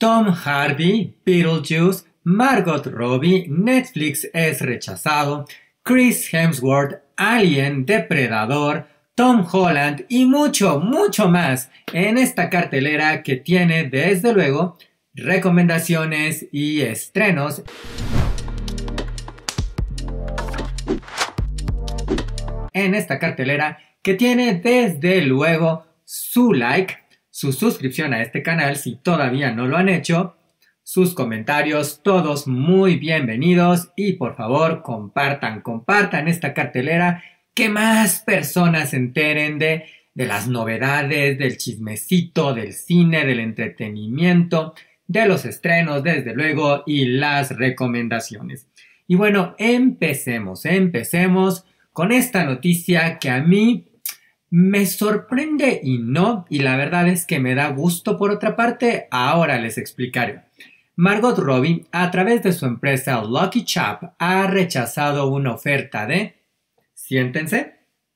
Tom Hardy, Beetlejuice, Margot Robbie, Netflix es rechazado, Chris Hemsworth, Alien, Depredador, Tom Holland y mucho, mucho más en esta cartelera que tiene desde luego recomendaciones y estrenos. En esta cartelera que tiene desde luego su like, su suscripción a este canal si todavía no lo han hecho, sus comentarios, todos muy bienvenidos y por favor compartan esta cartelera, que más personas se enteren de las novedades, del chismecito, del cine, del entretenimiento, de los estrenos desde luego y las recomendaciones. Y bueno, empecemos con esta noticia que a mí me sorprende y no, y la verdad es que me da gusto por otra parte, ahora les explicaré. Margot Robbie, a través de su empresa Lucky Chap, ha rechazado una oferta de, siéntense,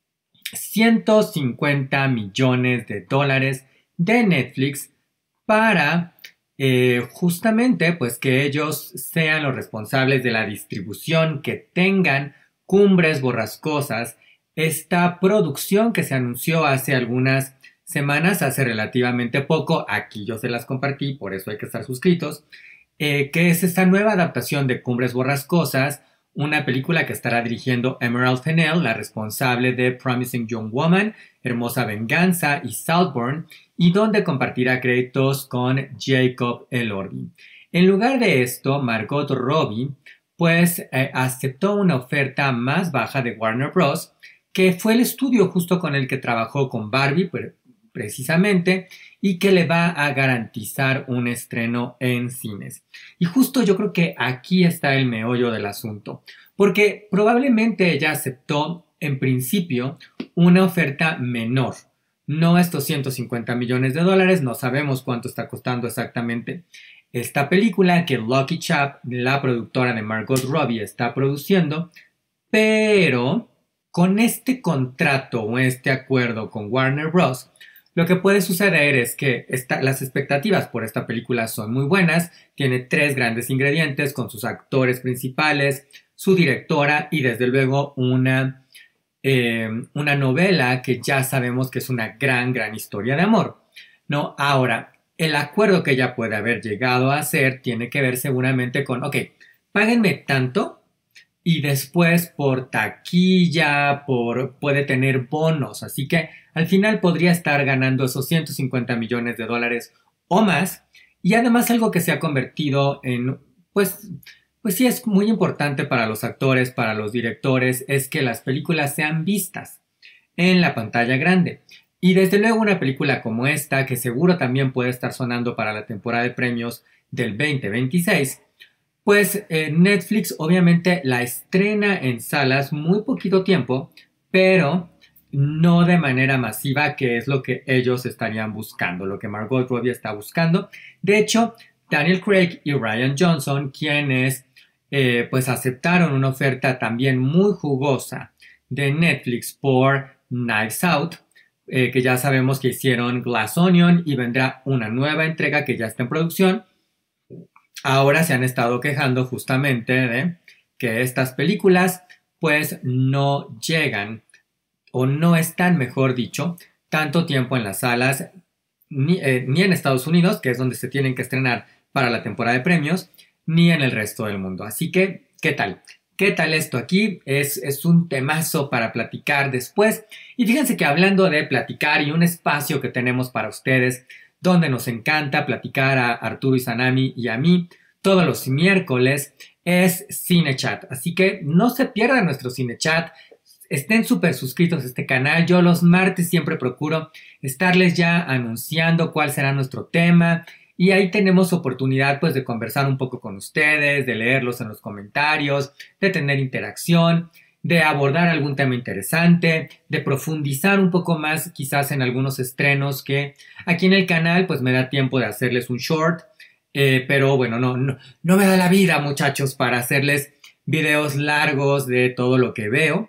$150 millones de Netflix para justamente pues que ellos sean los responsables de la distribución, que tengan Cumbres Borrascosas, esta producción que se anunció hace algunas semanas, hace relativamente poco, aquí yo se las compartí, por eso hay que estar suscritos, que es esta nueva adaptación de Cumbres Borrascosas, una película que estará dirigiendo Emerald Fennell, la responsable de Promising Young Woman, Hermosa Venganza y Saltburn, y donde compartirá créditos con Jacob Elordi. En lugar de esto, Margot Robbie pues aceptó una oferta más baja de Warner Bros., que fue el estudio justo con el que trabajó con Barbie precisamente, y que le va a garantizar un estreno en cines. Y justo yo creo que aquí está el meollo del asunto, porque probablemente ella aceptó en principio una oferta menor, no estos $150 millones, no sabemos cuánto está costando exactamente esta película que Lucky Chap, la productora de Margot Robbie, está produciendo, pero con este contrato o este acuerdo con Warner Bros., lo que puede suceder es que las expectativas por esta película son muy buenas, tiene 3 grandes ingredientes con sus actores principales, su directora y desde luego una novela que ya sabemos que es una gran historia de amor, ¿no? Ahora, el acuerdo que ella puede haber llegado a hacer tiene que ver seguramente con, ok, páguenme tanto y después por taquilla, puede tener bonos, así que al final podría estar ganando esos $150 millones o más, y además algo que se ha convertido en, pues sí es muy importante para los actores, para los directores, es que las películas sean vistas en la pantalla grande. Y desde luego una película como esta, que seguro también puede estar sonando para la temporada de premios del 2026, pues Netflix obviamente la estrena en salas muy poquito tiempo, pero no de manera masiva, que es lo que ellos estarían buscando, lo que Margot Robbie está buscando. De hecho, Daniel Craig y Rian Johnson, quienes pues aceptaron una oferta también muy jugosa de Netflix por Knives Out, que ya sabemos que hicieron Glass Onion y vendrá una nueva entrega que ya está en producción. Ahora se han estado quejando justamente de que estas películas pues no llegan o no están, mejor dicho, tanto tiempo en las salas ni en Estados Unidos, que es donde se tienen que estrenar para la temporada de premios, ni en el resto del mundo. Así que, ¿qué tal? ¿Qué tal esto aquí? Es un temazo para platicar después. Y fíjense que hablando de platicar y un espacio que tenemos para ustedes, donde nos encanta platicar a Arturo Izanami y a mí todos los miércoles, es Cinechat. Así que no se pierdan nuestro Cinechat. Estén súper suscritos a este canal. Yo los martes siempre procuro estarles ya anunciando cuál será nuestro tema. Y ahí tenemos oportunidad pues de conversar un poco con ustedes, de leerlos en los comentarios, de tener interacción, de abordar algún tema interesante, de profundizar un poco más quizás en algunos estrenos que aquí en el canal pues me da tiempo de hacerles un short, pero bueno, no me da la vida, muchachos, para hacerles videos largos de todo lo que veo.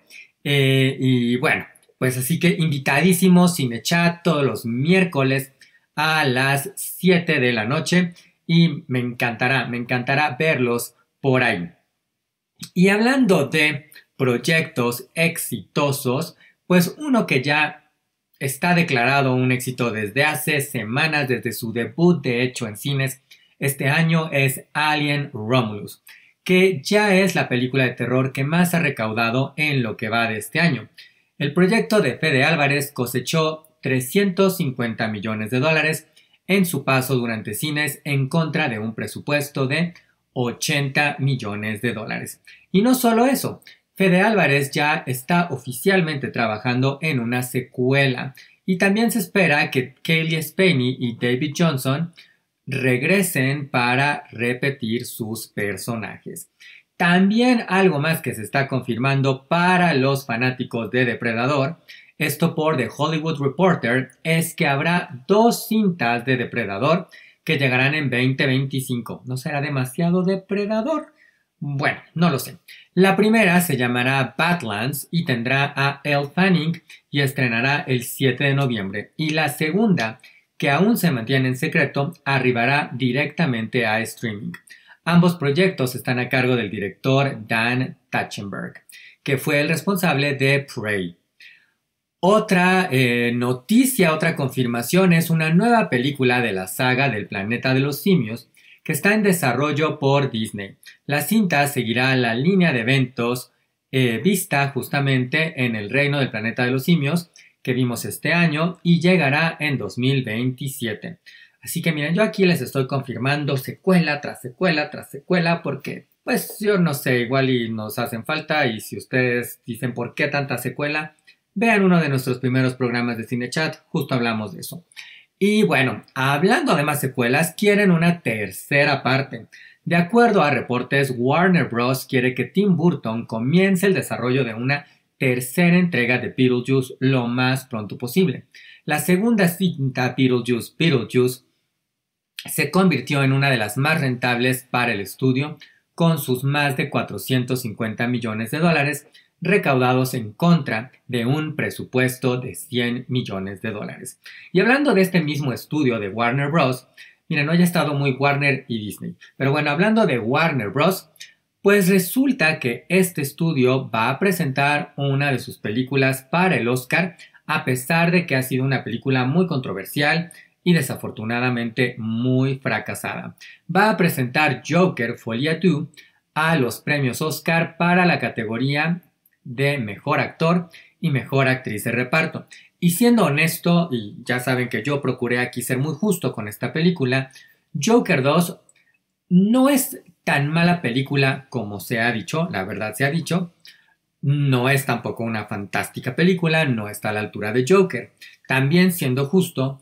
Y bueno, pues así que invitadísimos, Cinechat, todos los miércoles a las 7 de la noche. y me encantará verlos por ahí. Y hablando de proyectos exitosos, pues uno que ya está declarado un éxito desde hace semanas, desde su debut de hecho en cines este año, es Alien Romulus, que ya es la película de terror que más ha recaudado en lo que va de este año. El proyecto de Fede Álvarez cosechó 350 millones de dólares en su paso durante cines en contra de un presupuesto de 80 millones de dólares. Y no solo eso, Fede Álvarez ya está oficialmente trabajando en una secuela y también se espera que Cailee Spaeny y David Johnson regresen para repetir sus personajes. También algo más que se está confirmando para los fanáticos de Depredador, esto por The Hollywood Reporter, es que habrá 2 cintas de Depredador que llegarán en 2025. ¿No será demasiado Depredador? Bueno, no lo sé. La primera se llamará Badlands y tendrá a Elle Fanning y estrenará el 7 de noviembre. Y la segunda, que aún se mantiene en secreto, arribará directamente a streaming. Ambos proyectos están a cargo del director Dan Trachtenberg, que fue el responsable de Prey. Otra noticia, otra confirmación es una nueva película de la saga del planeta de los simios que está en desarrollo por Disney. La cinta seguirá la línea de eventos vista justamente en el reino del planeta de los simios que vimos este año y llegará en 2027. Así que miren, yo aquí les estoy confirmando secuela tras secuela tras secuela porque pues yo no sé, igual y nos hacen falta y si ustedes dicen por qué tanta secuela, vean uno de nuestros primeros programas de Cinechat, justo hablamos de eso. Y bueno, hablando de más secuelas, quieren una tercera parte. De acuerdo a reportes, Warner Bros. Quiere que Tim Burton comience el desarrollo de una tercera entrega de Beetlejuice lo más pronto posible. La segunda cinta, Beetlejuice, se convirtió en una de las más rentables para el estudio, con sus más de 450 millones de dólares recaudados en contra de un presupuesto de 100 millones de dólares. Y hablando de este mismo estudio de Warner Bros., miren, hoy ha estado muy Warner y Disney, pero bueno, hablando de Warner Bros., pues resulta que este estudio va a presentar una de sus películas para el Oscar, a pesar de que ha sido una película muy controversial y desafortunadamente muy fracasada. Va a presentar Joker Folie à Deux a los premios Oscar para la categoría de Mejor Actor y Mejor Actriz de Reparto. Y siendo honesto, y ya saben que yo procuré aquí ser muy justo con esta película, Joker 2 no es tan mala película como se ha dicho, la verdad se ha dicho. No es tampoco una fantástica película, no está a la altura de Joker. También siendo justo,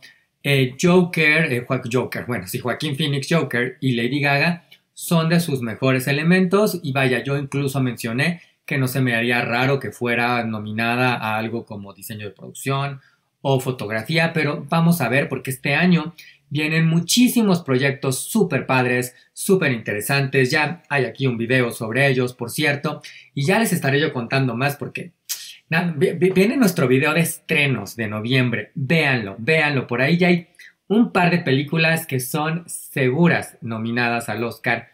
Joaquín Phoenix Joker y Lady Gaga son de sus mejores elementos y vaya, yo incluso mencioné que no se me haría raro que fuera nominada a algo como diseño de producción o fotografía, pero vamos a ver porque este año vienen muchísimos proyectos súper padres, súper interesantes. Ya hay aquí un video sobre ellos, por cierto, y ya les estaré yo contando más porque viene nuestro video de estrenos de noviembre. Véanlo. Por ahí ya hay un par de películas que son seguras nominadas al Oscar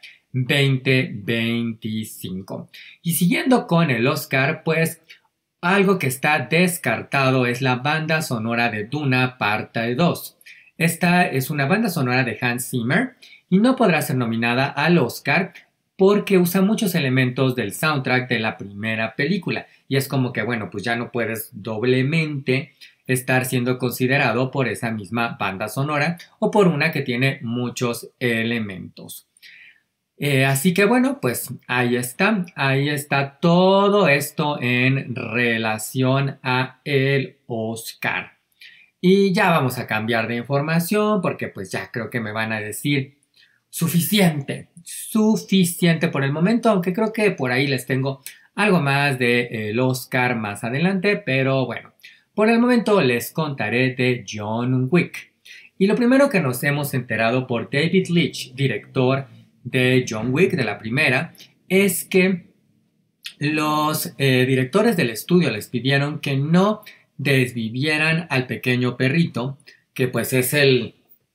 2025. Y siguiendo con el Oscar, pues algo que está descartado es la banda sonora de Duna Parte 2. Esta es una banda sonora de Hans Zimmer y no podrá ser nominada al Oscar porque usa muchos elementos del soundtrack de la primera película. Y es como que, bueno, pues ya no puedes doblemente estar siendo considerado por esa misma banda sonora o por una que tiene muchos elementos. Así que bueno, pues ahí está todo esto en relación a el Oscar. Y ya vamos a cambiar de información porque pues ya creo que me van a decir suficiente por el momento, aunque creo que por ahí les tengo algo más del Oscar más adelante, pero bueno, por el momento les contaré de John Wick. Y lo primero que nos hemos enterado por David Leitch, director de John Wick, de la primera, es que los directores del estudio les pidieron que no desvivieran al pequeño perrito, que pues es el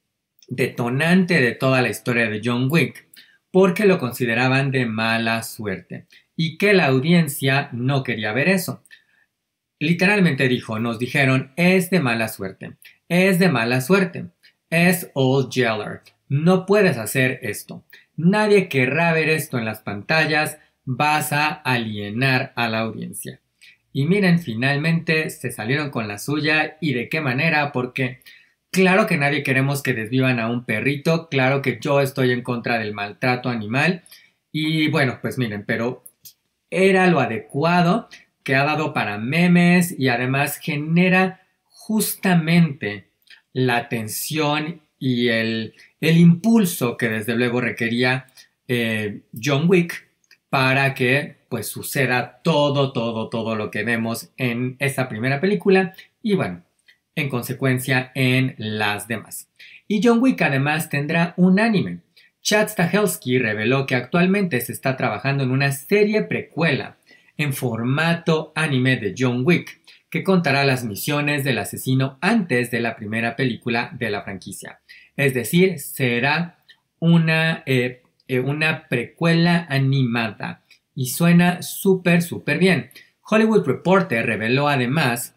detonante de toda la historia de John Wick, porque lo consideraban de mala suerte y que la audiencia no quería ver eso. Literalmente dijo, nos dijeron, es de mala suerte, es de mala suerte, es Old Yeller, no puedes hacer esto, nadie querrá ver esto en las pantallas, vas a alienar a la audiencia. Y miren, finalmente se salieron con la suya y de qué manera, porque claro que nadie queremos que desvivan a un perrito, claro que yo estoy en contra del maltrato animal y bueno, pues miren, pero era lo adecuado que ha dado para memes y además genera justamente la atención y el impulso que desde luego requería John Wick para que pues suceda todo lo que vemos en esa primera película y bueno, en consecuencia en las demás. Y John Wick además tendrá un anime. Chad Stahelski reveló que actualmente se está trabajando en una serie precuela en formato anime de John Wick, que contará las misiones del asesino antes de la primera película de la franquicia. Es decir, será una precuela animada y suena súper bien. Hollywood Reporter reveló además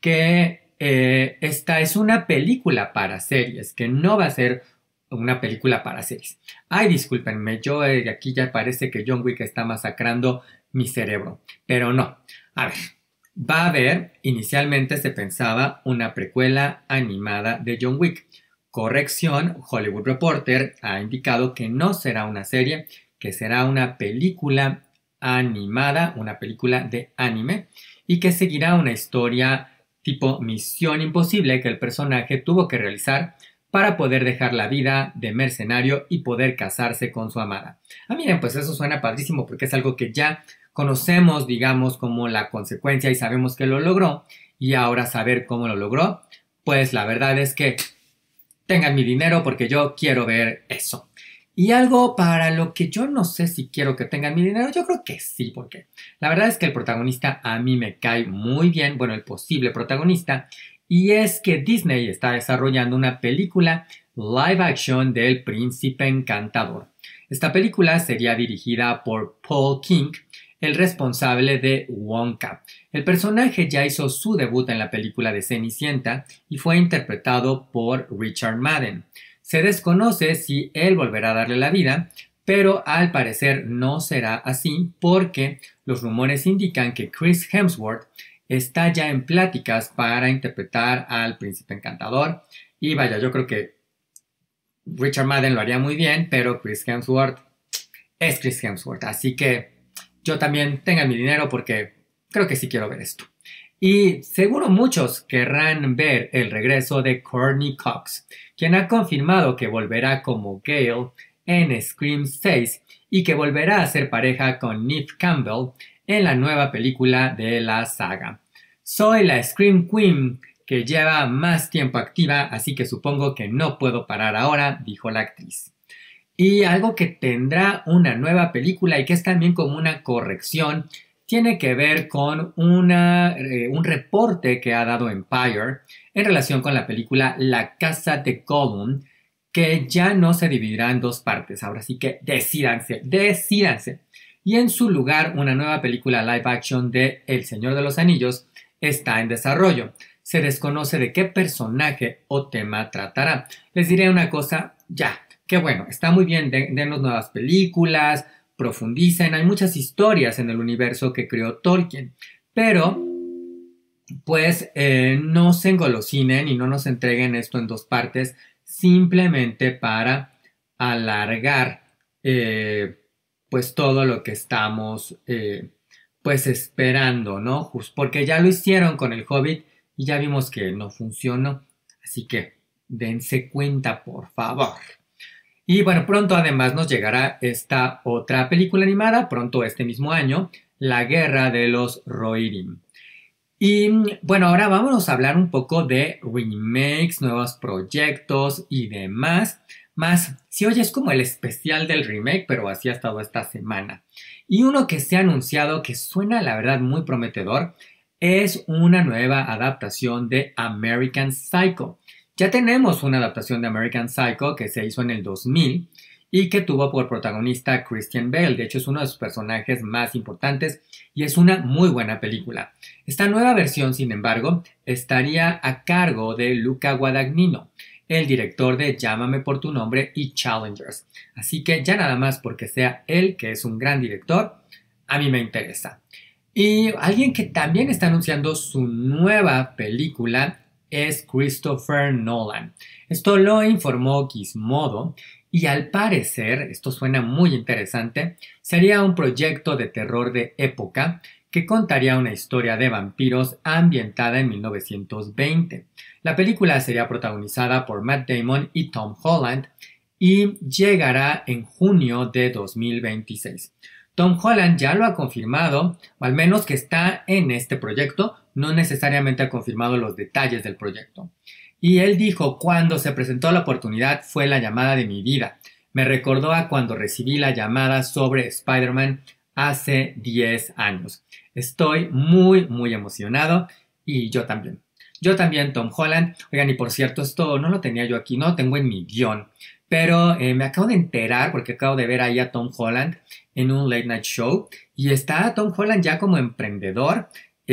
que esta es una película para series, que no va a ser una película para series. Ay, discúlpenme, yo aquí ya parece que John Wick está masacrando mi cerebro, pero no. A ver, va a haber, inicialmente se pensaba una precuela animada de John Wick. Corrección, Hollywood Reporter ha indicado que no será una serie, que será una película animada, una película de anime, y que seguirá una historia tipo Misión Imposible que el personaje tuvo que realizar para poder dejar la vida de mercenario y poder casarse con su amada. Miren, pues eso suena padrísimo porque es algo que ya conocemos, digamos, como la consecuencia y sabemos que lo logró. Y ahora saber cómo lo logró, pues la verdad es que tengan mi dinero porque yo quiero ver eso. Y algo para lo que yo no sé si quiero que tengan mi dinero, yo creo que sí, porque la verdad es que el protagonista a mí me cae muy bien, bueno, el posible protagonista, y es que Disney está desarrollando una película live action del Príncipe Encantador. Esta película sería dirigida por Paul King, el responsable de Wonka. El personaje ya hizo su debut en la película de Cenicienta y fue interpretado por Richard Madden. Se desconoce si él volverá a darle la vida, pero al parecer no será así porque los rumores indican que Chris Hemsworth está ya en pláticas para interpretar al Príncipe Encantador. Y vaya, yo creo que Richard Madden lo haría muy bien, pero Chris Hemsworth es Chris Hemsworth. Así que yo también tengan mi dinero porque creo que sí quiero ver esto. Y seguro muchos querrán ver el regreso de Courtney Cox, quien ha confirmado que volverá como Gale en Scream 6 y que volverá a ser pareja con Neve Campbell en la nueva película de la saga. Soy la Scream Queen que lleva más tiempo activa, así que supongo que no puedo parar ahora, dijo la actriz. Y algo que tendrá una nueva película y que es también como una corrección, tiene que ver con un reporte que ha dado Empire en relación con la película La Casa de Gollum, que ya no se dividirá en dos partes. Ahora sí que decídanse. Y en su lugar, una nueva película live action de El Señor de los Anillos está en desarrollo. Se desconoce de qué personaje o tema tratará. Les diré una cosa, ya, que bueno, está muy bien, denos nuevas películas, profundicen, hay muchas historias en el universo que creó Tolkien, pero pues no se engolosinen y no nos entreguen esto en dos partes simplemente para alargar pues todo lo que estamos pues esperando, ¿no? Porque ya lo hicieron con el Hobbit y ya vimos que no funcionó, así que dense cuenta, por favor. Y bueno, pronto además nos llegará esta otra película animada, pronto este mismo año, La Guerra de los Rohirrim. Y bueno, ahora vámonos a hablar un poco de remakes, nuevos proyectos y demás. Más, si hoy es como el especial del remake, pero así ha estado esta semana. Y uno que se ha anunciado que suena la verdad muy prometedor es una nueva adaptación de American Psycho. Ya tenemos una adaptación de American Psycho que se hizo en el 2000 y que tuvo por protagonista Christian Bale. De hecho, es uno de sus personajes más importantes y es una muy buena película. Esta nueva versión, sin embargo, estaría a cargo de Luca Guadagnino, el director de Llámame por tu nombre y Challengers. Así que ya nada más porque sea él, que es un gran director, a mí me interesa. Y alguien que también está anunciando su nueva película es Christopher Nolan. Esto lo informó Gizmodo y al parecer, esto suena muy interesante, sería un proyecto de terror de época que contaría una historia de vampiros ambientada en 1920. La película sería protagonizada por Matt Damon y Tom Holland y llegará en junio de 2026. Tom Holland ya lo ha confirmado, o al menos que está en este proyecto, no necesariamente ha confirmado los detalles del proyecto. Y él dijo, cuando se presentó la oportunidad fue la llamada de mi vida. Me recordó a cuando recibí la llamada sobre Spider-Man hace 10 años. Estoy muy emocionado y yo también. Yo también, Tom Holland. Oigan, y por cierto, esto no lo tenía yo aquí, no lo tengo en mi guión. Pero me acabo de enterar, porque acabo de ver ahí a Tom Holland en un late night show. Y está Tom Holland ya como emprendedor.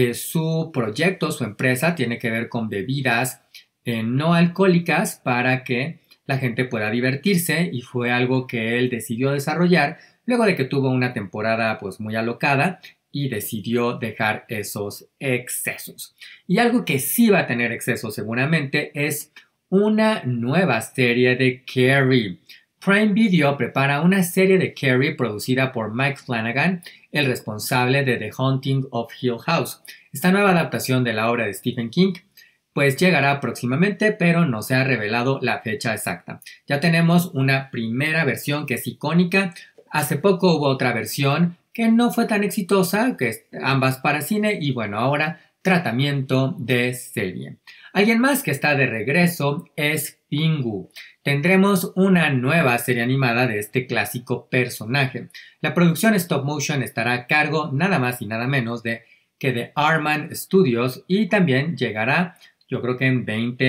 Su proyecto, su empresa, tiene que ver con bebidas no alcohólicas para que la gente pueda divertirse. Y fue algo que él decidió desarrollar luego de que tuvo una temporada pues muy alocada y decidió dejar esos excesos. Y algo que sí va a tener excesos seguramente es una nueva serie de Carrie. Prime Video prepara una serie de Carrie producida por Mike Flanagan, el responsable de The Haunting of Hill House. Esta nueva adaptación de la obra de Stephen King pues llegará próximamente, pero no se ha revelado la fecha exacta. Ya tenemos una primera versión que es icónica. Hace poco hubo otra versión que no fue tan exitosa, que es ambas para cine, y bueno, ahora tratamiento de serie. Alguien más que está de regreso es Pingu. Tendremos una nueva serie animada de este clásico personaje. La producción stop motion estará a cargo nada más y nada menos de Arman Studios y también llegará yo creo que en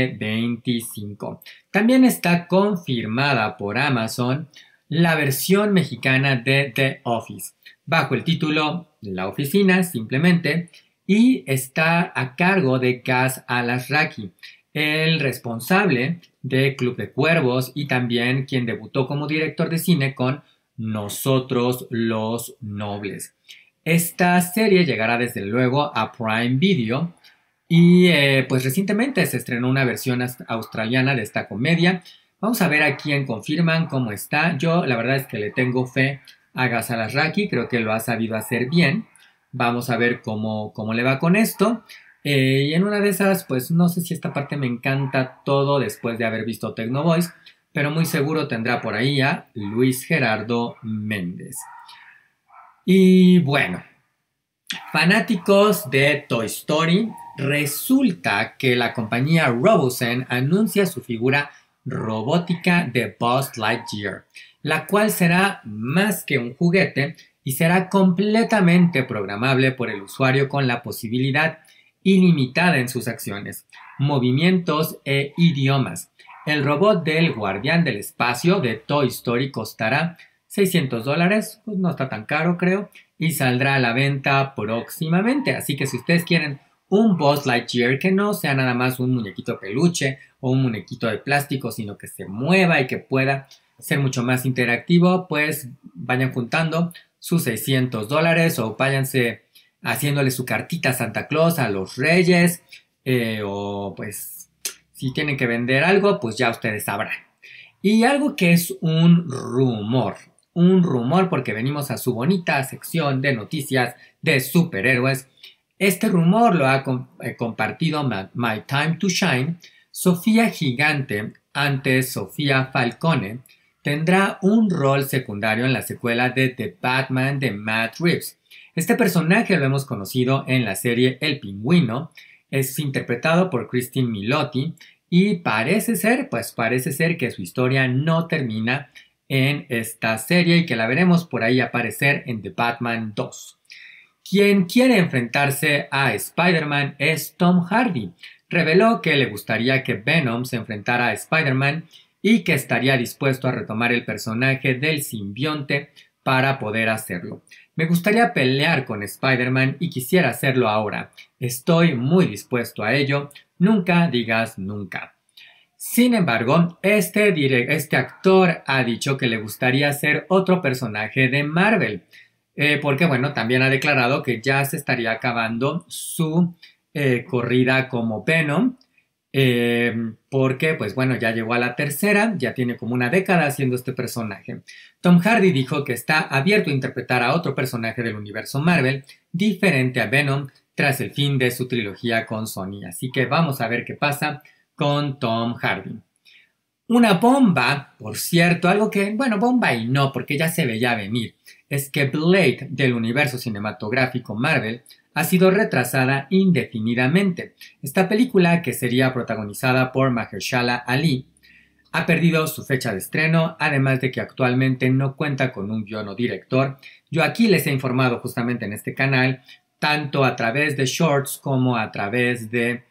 2025. También está confirmada por Amazon la versión mexicana de The Office, bajo el título La Oficina, simplemente, y está a cargo de Gaz Alasraqui, el responsable de Club de Cuervos y también quien debutó como director de cine con Nosotros los Nobles. Esta serie llegará desde luego a Prime Video y pues recientemente se estrenó una versión australiana de esta comedia. Vamos a ver a quién confirman, cómo está. Yo la verdad es que le tengo fe a Gaz Alasraqui, creo que lo ha sabido hacer bien. Vamos a ver cómo le va con esto. Y en una de esas, pues no sé si esta parte me encanta todo después de haber visto Techno Boys, pero muy seguro tendrá por ahí a Luis Gerardo Méndez. Y bueno, fanáticos de Toy Story, resulta que la compañía Robosen anuncia su figura robótica de Buzz Lightyear, la cual será más que un juguete y será completamente programable por el usuario con la posibilidad ilimitada en sus acciones, movimientos e idiomas. El robot del Guardián del Espacio de Toy Story costará $600, pues no está tan caro creo, y saldrá a la venta próximamente. Así que si ustedes quieren un Buzz Lightyear que no sea nada más un muñequito de peluche o un muñequito de plástico, sino que se mueva y que pueda ser mucho más interactivo, pues vayan juntando sus $600 o váyanse haciéndole su cartita a Santa Claus, a los Reyes, o pues si tienen que vender algo, pues ya ustedes sabrán. Y algo que es un rumor porque venimos a su bonita sección de noticias de superhéroes. Este rumor lo ha compartido My Time to Shine. Sofía Gigante, antes Sofía Falcone, tendrá un rol secundario en la secuela de The Batman de Matt Reeves. Este personaje lo hemos conocido en la serie El Pingüino, es interpretado por Christine Milioti y parece ser que su historia no termina en esta serie y que la veremos por ahí aparecer en The Batman 2. Quien quiere enfrentarse a Spider-Man es Tom Hardy. reveló que le gustaría que Venom se enfrentara a Spider-Man y que estaría dispuesto a retomar el personaje del simbionte para poder hacerlo. Me gustaría pelear con Spider-Man y quisiera hacerlo ahora. Estoy muy dispuesto a ello. Nunca digas nunca. Sin embargo, este actor ha dicho que le gustaría hacer otro personaje de Marvel. Porque, bueno, también ha declarado que ya se estaría acabando su corrida como Venom. Porque, pues bueno, ya llegó a la tercera, ya tiene como una década haciendo este personaje. Tom Hardy dijo que está abierto a interpretar a otro personaje del universo Marvel, diferente a Venom, tras el fin de su trilogía con Sony. Así que vamos a ver qué pasa con Tom Hardy. Una bomba, por cierto, algo que, bueno, bomba y no, porque ya se veía venir, es que Blade del universo cinematográfico Marvel ha sido retrasada indefinidamente. Esta película, que sería protagonizada por Mahershala Ali, ha perdido su fecha de estreno, además de que actualmente no cuenta con un guion o director. Yo aquí les he informado justamente en este canal, tanto a través de shorts como a través de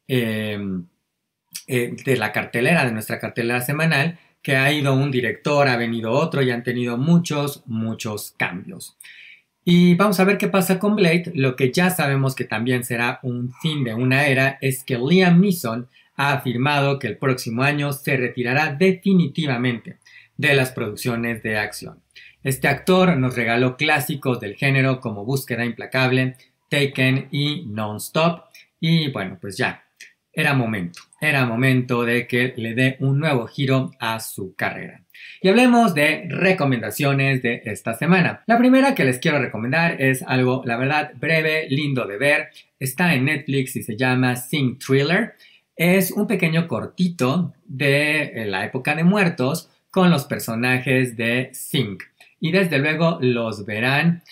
la cartelera, de nuestra cartelera semanal, que ha ido un director, ha venido otro y han tenido muchos cambios. Y vamos a ver qué pasa con Blade. Lo que ya sabemos que también será un fin de una era es que Liam Neeson ha afirmado que el próximo año se retirará definitivamente de las producciones de acción. Este actor nos regaló clásicos del género como Búsqueda Implacable, Taken y Non-Stop. Y bueno, pues ya, era momento de que le dé un nuevo giro a su carrera. Y hablemos de recomendaciones de esta semana. La primera que les quiero recomendar es algo, la verdad, breve, lindo de ver. Está en Netflix y se llama Sing Thriller. Es un pequeño cortito de la época de muertos con los personajes de Sing. Y desde luego los verán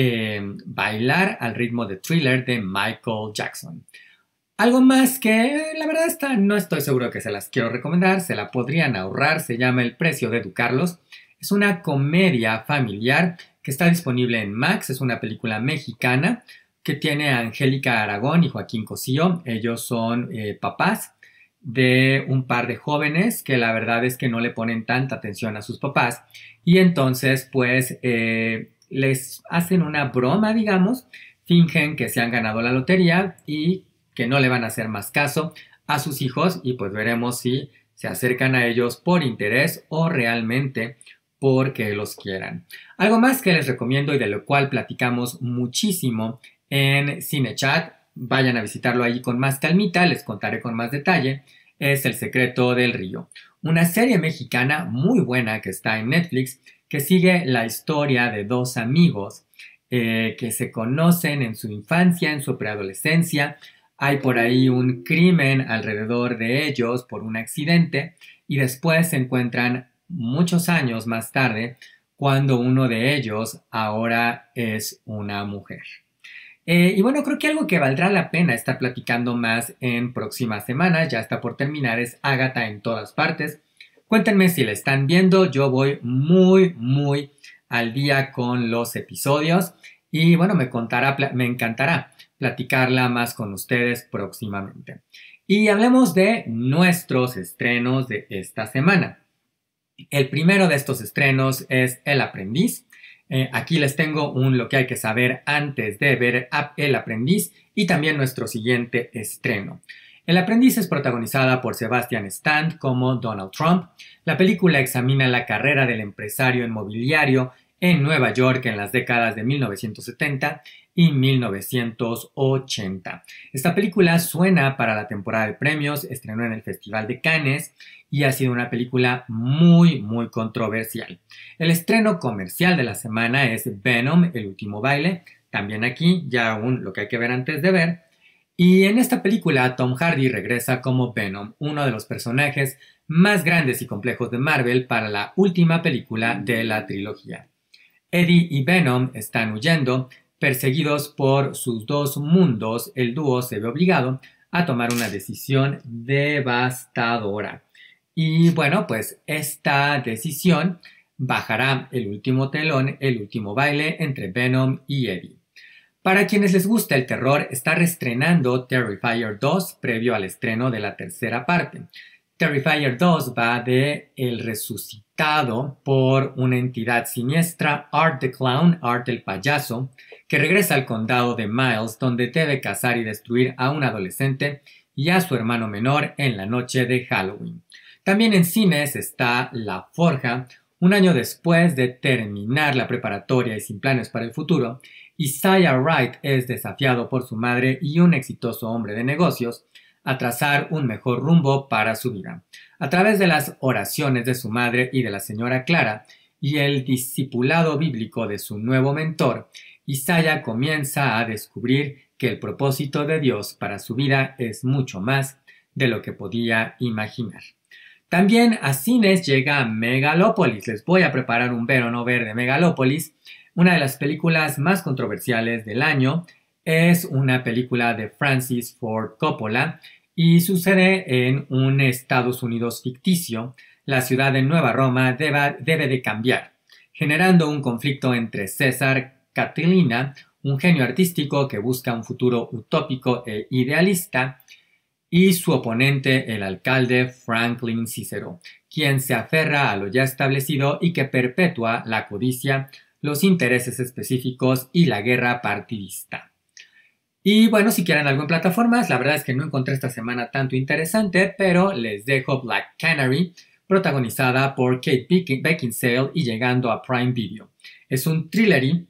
bailar al ritmo de Thriller de Michael Jackson. Algo más que, la verdad, no estoy seguro que se las quiero recomendar, se la podrían ahorrar, se llama El precio de educarlos. Es una comedia familiar que está disponible en Max, es una película mexicana que tiene a Angélica Aragón y Joaquín Cosío. Ellos son papás de un par de jóvenes que la verdad es que no le ponen tanta atención a sus papás y entonces pues les hacen una broma, digamos, fingen que se han ganado la lotería y que no le van a hacer más caso a sus hijos y pues veremos si se acercan a ellos por interés o realmente porque los quieran. Algo más que les recomiendo y de lo cual platicamos muchísimo en Cinechat, vayan a visitarlo allí con más calmita, les contaré con más detalle, es El secreto del río. Una serie mexicana muy buena que está en Netflix, que sigue la historia de dos amigos que se conocen en su infancia, en su preadolescencia. Hay por ahí un crimen alrededor de ellos por un accidente y después se encuentran muchos años más tarde cuando uno de ellos ahora es una mujer. Y bueno, creo que algo que valdrá la pena estar platicando más en próximas semanas, ya está por terminar, es Ágata en todas partes. Cuéntenme si la están viendo, yo voy muy al día con los episodios y bueno, me encantará platicarla más con ustedes próximamente. Y hablemos de nuestros estrenos de esta semana. El primero de estos estrenos es El Aprendiz. Aquí les tengo lo que hay que saber antes de ver El Aprendiz y también nuestro siguiente estreno. El Aprendiz es protagonizada por Sebastian Stan como Donald Trump. La película examina la carrera del empresario inmobiliario en Nueva York en las décadas de 1970 y 1980. Esta película suena para la temporada de premios, estrenó en el Festival de Cannes y ha sido una película muy controversial. El estreno comercial de la semana es Venom, El último baile, también aquí ya aún lo que hay que ver antes de ver. Y en esta película Tom Hardy regresa como Venom, uno de los personajes más grandes y complejos de Marvel para la última película de la trilogía. Eddie y Venom están huyendo, perseguidos por sus dos mundos. El dúo se ve obligado a tomar una decisión devastadora. Y bueno, pues esta decisión bajará el último telón, el último baile entre Venom y Eddie. Para quienes les gusta el terror, está reestrenando Terrifier 2 previo al estreno de la tercera parte. Terrifier 2 va de el resucitado por una entidad siniestra, Art the Clown, Art el payaso, que regresa al condado de Miles, donde debe cazar y destruir a un adolescente y a su hermano menor en la noche de Halloween. También en cines está La Forja. Un año después de terminar la preparatoria y sin planes para el futuro, Isaiah Wright es desafiado por su madre y un exitoso hombre de negocios a trazar un mejor rumbo para su vida. A través de las oraciones de su madre y de la señora Clara y el discipulado bíblico de su nuevo mentor, Isaiah comienza a descubrir que el propósito de Dios para su vida es mucho más de lo que podía imaginar. También a cines llega Megalópolis. Les voy a preparar un ver o no ver de Megalópolis. Una de las películas más controversiales del año. Es una película de Francis Ford Coppola y sucede en un Estados Unidos ficticio. La ciudad de Nueva Roma debe de cambiar, generando un conflicto entre César Catilina, un genio artístico que busca un futuro utópico e idealista, y su oponente, el alcalde Franklin Cicero, quien se aferra a lo ya establecido y que perpetúa la codicia, los intereses específicos y la guerra partidista. Y bueno, si quieren algo en plataformas, la verdad es que no encontré esta semana tanto interesante, pero les dejo Black Canary, protagonizada por Kate Beckinsale y llegando a Prime Video. Es un thrillery,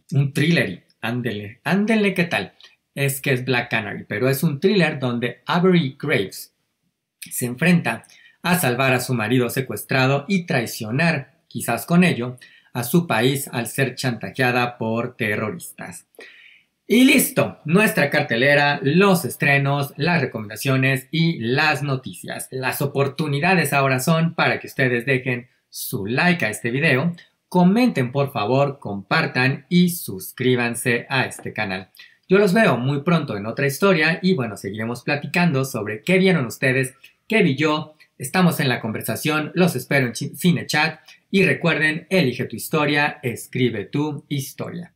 ándele, ¿qué tal? Es que es Black Canary, pero es un thriller donde Avery Graves se enfrenta a salvar a su marido secuestrado y traicionar, quizás con ello, a su país al ser chantajeada por terroristas. Y listo, nuestra cartelera, los estrenos, las recomendaciones y las noticias. Las oportunidades ahora son para que ustedes dejen su like a este video, comenten por favor, compartan y suscríbanse a este canal. Yo los veo muy pronto en otra historia y bueno, seguiremos platicando sobre qué vieron ustedes, qué vi yo. Estamos en la conversación, los espero en Cinechat y recuerden, elige tu historia, escribe tu historia.